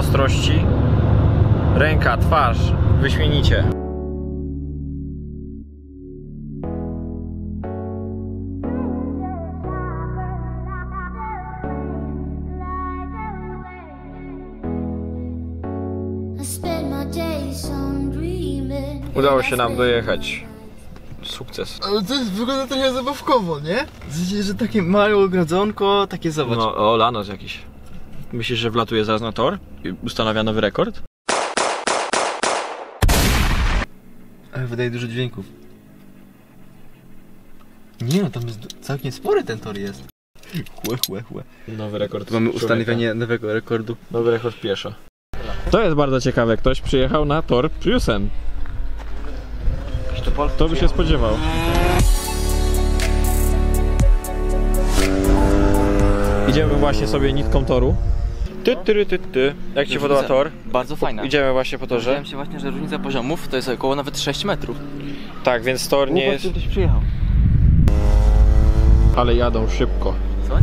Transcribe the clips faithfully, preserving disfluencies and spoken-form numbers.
ostrości. Ręka, twarz, wyśmienicie. Udało się nam dojechać. Sukces. Ale to jest, wygląda trochę zabawkowo, nie? W sensie, że takie małe ogrodzonko, takie zobacz. No, o, lanos jakiś. Myślisz, że wlatuje zaraz na tor i ustanawia nowy rekord? Ale wydaje dużo dźwięków. Nie no, tam jest całkiem spory ten tor jest. Chłe, chłe, chłe. Nowy rekord. Tu mamy ustanowienie nowego rekordu. Nowy rekord pieszo. To jest bardzo ciekawe, ktoś przyjechał na tor Priusem. To by się spodziewał. Idziemy właśnie sobie nitką toru. Ty, ty, ty, ty. Jak ci podoba tor? Bardzo fajna. Idziemy właśnie po torze. Wydaje mi się właśnie, że różnica poziomów to jest około nawet sześć metrów. Tak, więc tor nie jest... ktoś przyjechał. Ale jadą szybko. Co?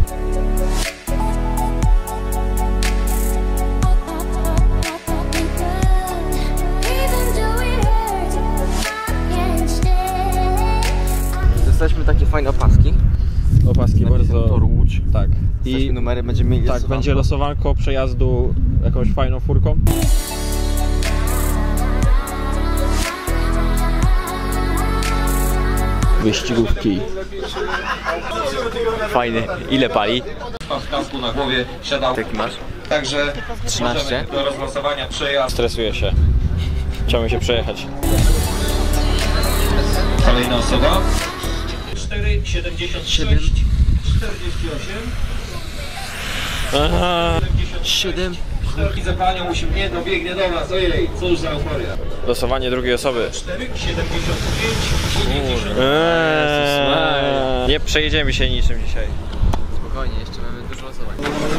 Dostaliśmy takie fajne opaski. Opaski bardzo... Tor Łódź. Tak. I numery będziemy mieli. Tak, losowanko. będzie losowanko przejazdu jakąś fajną furką. Wyścigówki. Fajny. Ile pali? W kasku na głowie siadał. Jaki masz? Także trzynaście. do rozlosowania przejazd. Stresuję się. Chciałbym się przejechać. Kolejna osoba. cztery siedemdziesiąt sześć czterdzieści osiem. Aha. siedem. Widzę panią uśmiechniętą, biegnie do nas. Ojej, cóż za euforia. Losowanie drugiej osoby. cztery siedemdziesiąt pięć dziewięćdziesiąt. Eee, nie przejedziemy się niczym dzisiaj. Spokojnie, jeszcze mamy dużo losowań.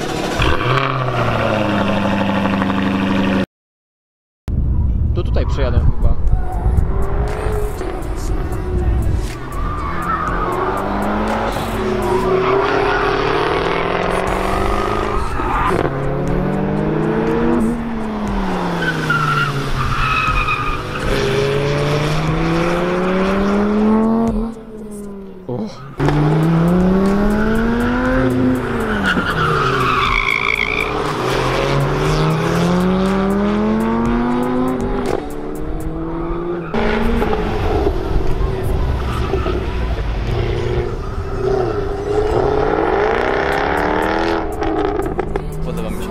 To tutaj przejadą chyba. Podoba mi się.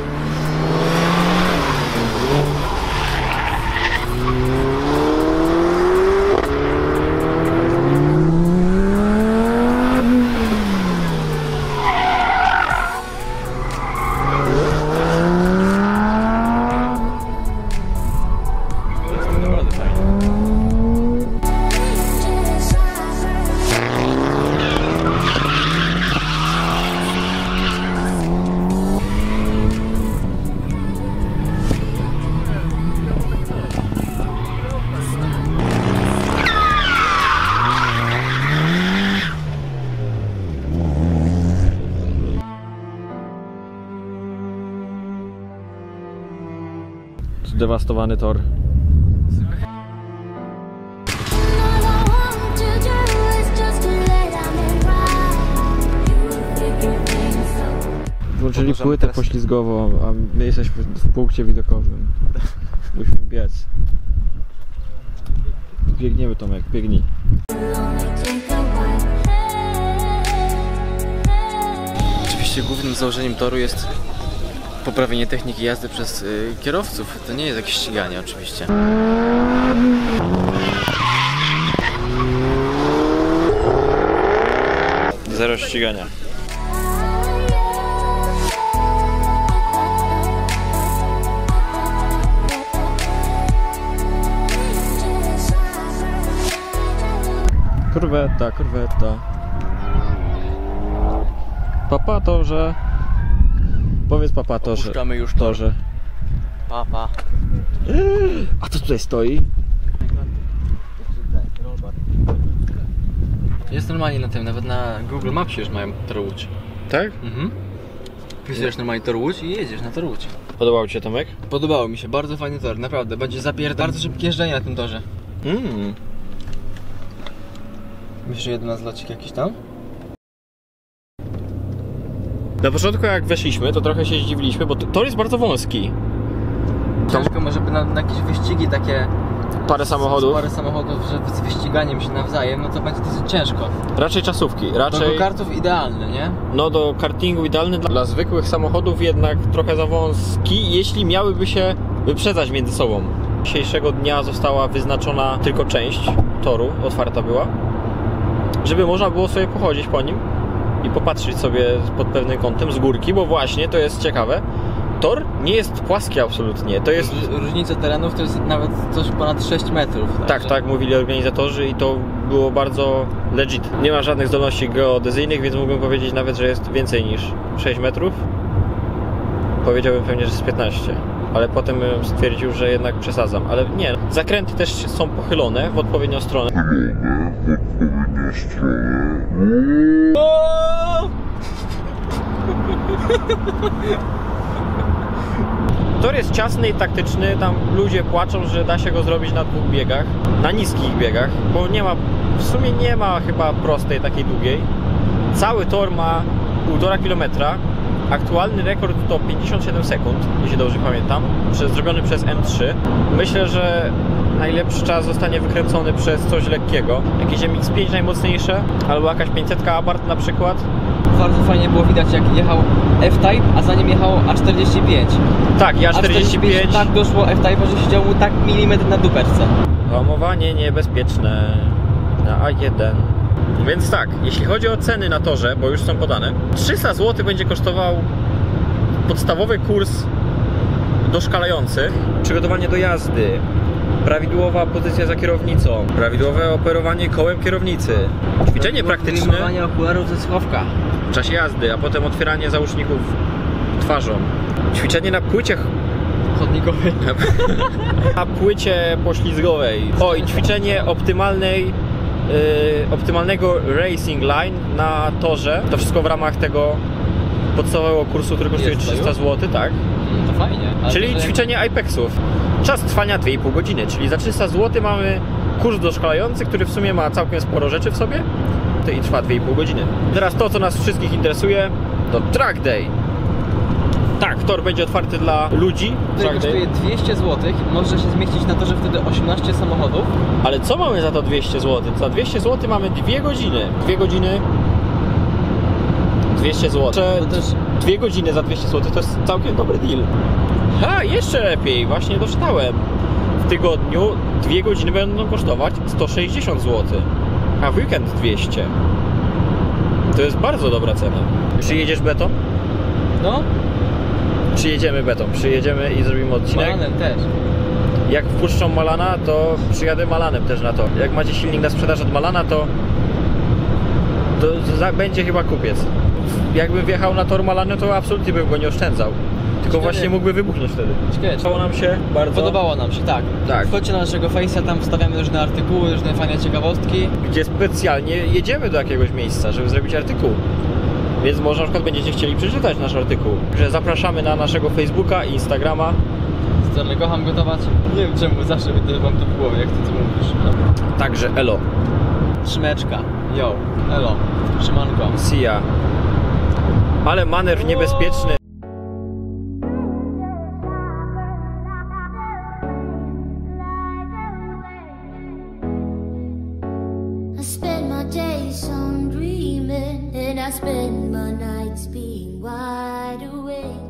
Naprawdę fajnie. Zdewastowany tor. Włączyli Podążamy płytę teraz- poślizgową, a my jesteśmy w punkcie widokowym. Musimy biec. Biegniemy, Tomek, biegnij. Oczywiście głównym założeniem toru jest poprawienie techniki jazdy przez y, kierowców. To nie jest jakieś ściganie oczywiście. Zero ścigania. Korweta, korweta. Papatorze. Powiedz papatorze. Opuszczamy już tor. Torze. Pa, pa. A co tutaj stoi? Jest normalnie na tym, nawet na Google Mapsie już mają Tor Łódź. Tak? Mhm. Wpisujesz normalnie Tor Łódź i jedziesz na Tor Łódź. Podobał ci się, Tomek? Podobało mi się, bardzo fajny tor, naprawdę. Będzie zapierdol... Bardzo szybkie jeżdżenie na tym torze. Mmm. Myślisz, że jeden na zlocik jakiś tam? Na początku jak weszliśmy, to trochę się zdziwiliśmy, bo tor jest bardzo wąski. Ciężko może by na, na jakieś wyścigi takie... Parę samochodów. Parę samochodów, że z wyściganiem się nawzajem, no to będzie dosyć ciężko. Raczej czasówki, raczej... Do go-kartów idealny, nie? No do kartingu idealny dla, dla zwykłych samochodów, jednak trochę za wąski, jeśli miałyby się wyprzedzać między sobą. Dzisiejszego dnia została wyznaczona tylko część toru, otwarta była, żeby można było sobie pochodzić po nim i popatrzeć sobie pod pewnym kątem z górki, bo właśnie to jest ciekawe. Tor nie jest płaski absolutnie, to jest... Różnica terenów to jest nawet coś ponad sześć metrów. Tak, także... tak mówili organizatorzy i to było bardzo legit. Nie ma żadnych zdolności geodezyjnych, więc mógłbym powiedzieć nawet, że jest więcej niż sześć metrów. Powiedziałbym pewnie, że jest piętnaście, ale potem bym stwierdził, że jednak przesadzam. Ale nie, zakręty też są pochylone w odpowiednią stronę. w odpowiednią stronę. Tor jest ciasny i taktyczny, tam ludzie płaczą, że da się go zrobić na dwóch biegach, na niskich biegach, bo nie ma, w sumie nie ma chyba prostej, takiej długiej. Cały tor ma półtora kilometra, aktualny rekord to pięćdziesiąt siedem sekund, jeśli dobrze pamiętam, przez, zrobiony przez M trzy. Myślę, że najlepszy czas zostanie wykręcony przez coś lekkiego, jakieś M X pięć najmocniejsze, albo jakaś pięćset Abarth na przykład. Bardzo fajnie było widać, jak jechał F-Type, a za nim jechał A czterdzieści pięć. Tak, ja czterdzieści pięć. Tak doszło F-Type, że siedział mu tak milimetr na duperce. Hamowanie niebezpieczne na A jeden. Więc tak, jeśli chodzi o ceny na torze, bo już są podane, trzysta złotych będzie kosztował podstawowy kurs doszkalający, przygotowanie do jazdy, prawidłowa pozycja za kierownicą, prawidłowe operowanie kołem kierownicy, ćwiczenie praktyczne Wyjmowanie okularów ze schowka w czasie jazdy, a potem otwieranie załóżników twarzą, ćwiczenie na płycie chodnikowej. na płycie poślizgowej. O, i ćwiczenie optymalnej yy, optymalnego racing line na torze. To wszystko w ramach tego podstawowego kursu, który kosztuje Jest to trzysta już? złotych, tak? No to fajnie. Ale Czyli to, że- ćwiczenie Apexów. Czas trwania dwie i pół godziny, czyli za trzysta złotych mamy kurs doszkalający, który w sumie ma całkiem sporo rzeczy w sobie i trwa dwie i pół godziny. Teraz to, co nas wszystkich interesuje, to Track Day. Tak, tor będzie otwarty dla ludzi. który Track Day. kosztuje dwieście złotych, może się zmieścić na torze wtedy osiemnaście samochodów. Ale co mamy za to dwieście złotych? Za dwieście złotych mamy dwie godziny. Dwie godziny. dwieście złotych. To też Dwie godziny za dwieście złotych to jest całkiem dobry deal. Ha, jeszcze lepiej, właśnie doczytałem. W tygodniu dwie godziny będą kosztować sto sześćdziesiąt złotych, a w weekend dwieście. To jest bardzo dobra cena. Przyjedziesz betą? no, Przyjedziemy betą. Przyjedziemy i zrobimy odcinek. bananem też. Jak wpuszczą Malana, to przyjadę Malanem też na to. Jak macie silnik na sprzedaż od Malana, to, to za, będzie chyba kupiec. Jakbym wjechał na tor Malany, to absolutnie bym go nie oszczędzał. Tylko Ciekawe. właśnie mógłby wybuchnąć wtedy. Ciekawe, Podobało nam się bardzo. Podobało nam się, tak. Tak. Wchodźcie na naszego Face'a, tam wstawiamy różne artykuły, różne fajne ciekawostki. Gdzie specjalnie jedziemy do jakiegoś miejsca, żeby zrobić artykuł. Więc może na przykład będziecie chcieli przeczytać nasz artykuł. Że zapraszamy na naszego Facebooka i Instagrama. Stary, kocham gotować. Nie wiem czemu, zawsze mi to mam to w głowie, jak ty to mówisz. Także elo. Trzymeczka. Yo. Elo. Trzymanko. See ya. Ale manewr niebezpieczny. I spend my days on dreaming, and I spend my nights being wide awake.